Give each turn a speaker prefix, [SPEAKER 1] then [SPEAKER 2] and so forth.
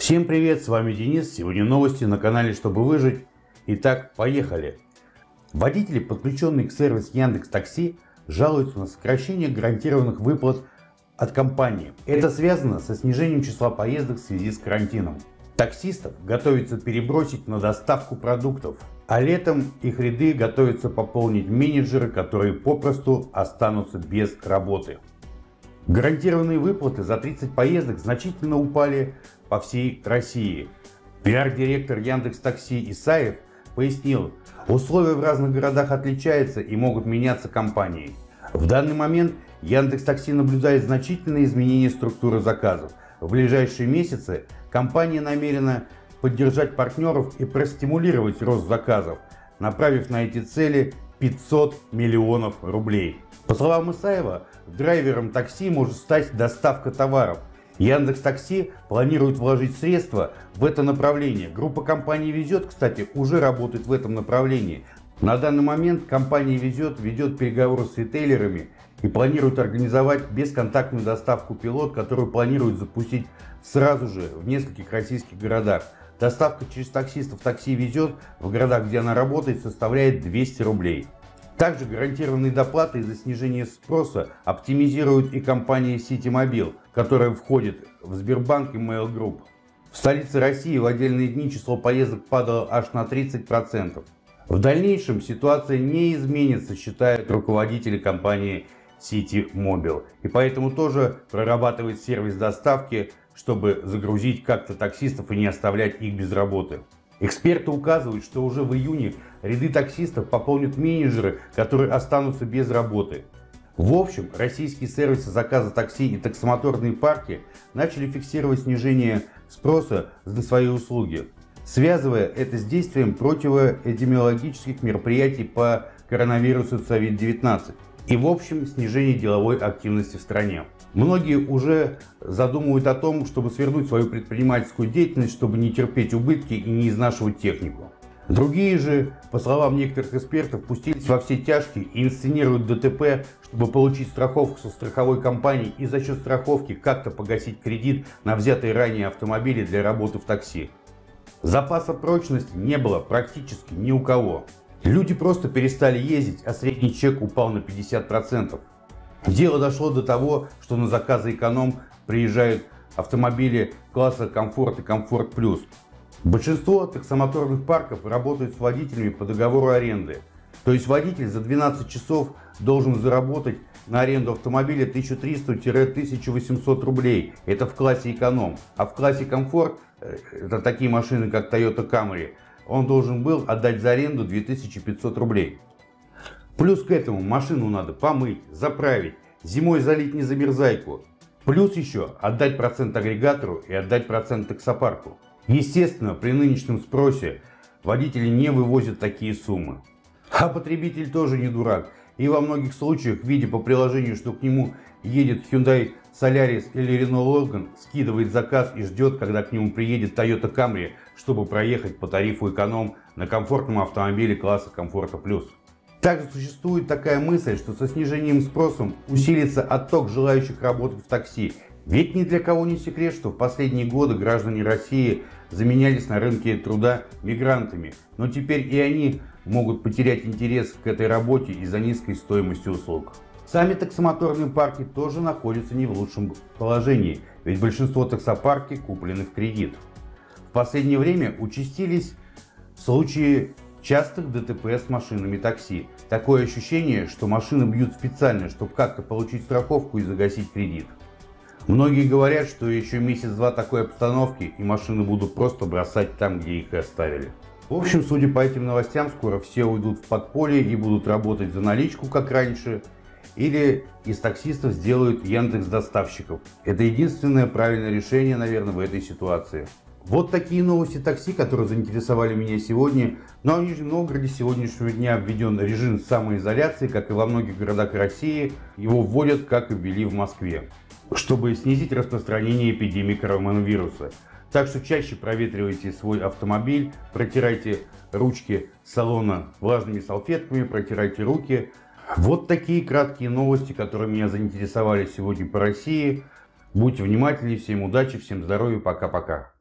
[SPEAKER 1] Всем привет, с вами Денис. Сегодня новости на канале «Чтобы выжить». Итак, поехали. Водители, подключенные к сервису Яндекс.Такси, жалуются на сокращение гарантированных выплат от компании. Это связано со снижением числа поездок в связи с карантином. Таксистов готовится перебросить на доставку продуктов, а летом их ряды готовятся пополнить менеджеры, которые попросту останутся без работы. Гарантированные выплаты за 30 поездок значительно упали по всей России. Пиар-директор Яндекс.Такси Исаев пояснил, условия в разных городах отличаются и могут меняться компанией. В данный момент Яндекс.Такси наблюдает значительные изменения структуры заказов. В ближайшие месяцы компания намерена поддержать партнеров и простимулировать рост заказов, направив на эти цели 500 миллионов рублей. По словам Исаева, драйвером такси может стать доставка товаров. Яндекс.Такси планирует вложить средства в это направление. Группа компании «Везет», кстати, уже работает в этом направлении. На данный момент компания «Везет» ведет переговоры с ритейлерами и планирует организовать бесконтактную доставку «Пилот», которую планирует запустить сразу же в нескольких российских городах. Доставка через таксистов «Такси Везет» в городах, где она работает, составляет 200 рублей. Также гарантированные доплаты из-за снижения спроса оптимизирует и компания Ситимобил, которая входит в Сбербанк и Mail Group. В столице России в отдельные дни число поездок падало аж на 30%. В дальнейшем ситуация не изменится, считают руководители компании Ситимобил. И поэтому тоже прорабатывает сервис доставки, чтобы загрузить как-то таксистов и не оставлять их без работы. Эксперты указывают, что уже в июне ряды таксистов пополнят менеджеры, которые останутся без работы. В общем, российские сервисы заказа такси и таксомоторные парки начали фиксировать снижение спроса на свои услуги, связывая это с действием противоэпидемиологических мероприятий по коронавирусу COVID-19 и в общем снижение деловой активности в стране. Многие уже задумывают о том, чтобы свернуть свою предпринимательскую деятельность, чтобы не терпеть убытки и не изнашивать технику. Другие же, по словам некоторых экспертов, пустились во все тяжкие и инсценируют ДТП, чтобы получить страховку со страховой компанией и за счет страховки как-то погасить кредит на взятые ранее автомобили для работы в такси. Запаса прочности не было практически ни у кого. Люди просто перестали ездить, а средний чек упал на 50%. Дело дошло до того, что на заказы эконом приезжают автомобили класса комфорт и комфорт плюс. Большинство таксомоторных парков работают с водителями по договору аренды. То есть водитель за 12 часов должен заработать на аренду автомобиля 1300-1800 рублей. Это в классе эконом. А в классе комфорт, это такие машины как Toyota Camry, он должен был отдать за аренду 2500 рублей. Плюс к этому машину надо помыть, заправить, зимой залить незамерзайку. Плюс еще отдать процент агрегатору и отдать процент таксопарку. Естественно, при нынешнем спросе водители не вывозят такие суммы. А потребитель тоже не дурак. И во многих случаях, видя по приложению, что к нему едет Hyundai Solaris или Renault Logan, скидывает заказ и ждет, когда к нему приедет Toyota Camry, чтобы проехать по тарифу эконом на комфортном автомобиле класса комфорта плюс. Также существует такая мысль, что со снижением спроса усилится отток желающих работать в такси. Ведь ни для кого не секрет, что в последние годы граждане России заменялись на рынке труда мигрантами. Но теперь и они могут потерять интерес к этой работе из-за низкой стоимости услуг. Сами таксомоторные парки тоже находятся не в лучшем положении, ведь большинство таксопарки куплены в кредит. В последнее время участились случаи частых ДТП с машинами такси. Такое ощущение, что машины бьют специально, чтобы как-то получить страховку и загасить кредит. Многие говорят, что еще месяц-два такой обстановки и машины будут просто бросать там, где их и оставили. В общем, судя по этим новостям, скоро все уйдут в подполье и будут работать за наличку, как раньше, или из таксистов сделают Яндекс.Доставщиков. Это единственное правильное решение, наверное, в этой ситуации. Вот такие новости такси, которые заинтересовали меня сегодня. Ну а в Нижнем Новгороде с сегодняшнего дня введен режим самоизоляции, как и во многих городах России. Его вводят, как и ввели в Москве, чтобы снизить распространение эпидемии коронавируса. Так что чаще проветривайте свой автомобиль, протирайте ручки салона влажными салфетками, протирайте руки. Вот такие краткие новости, которые меня заинтересовали сегодня по России. Будьте внимательны, всем удачи, всем здоровья, пока-пока.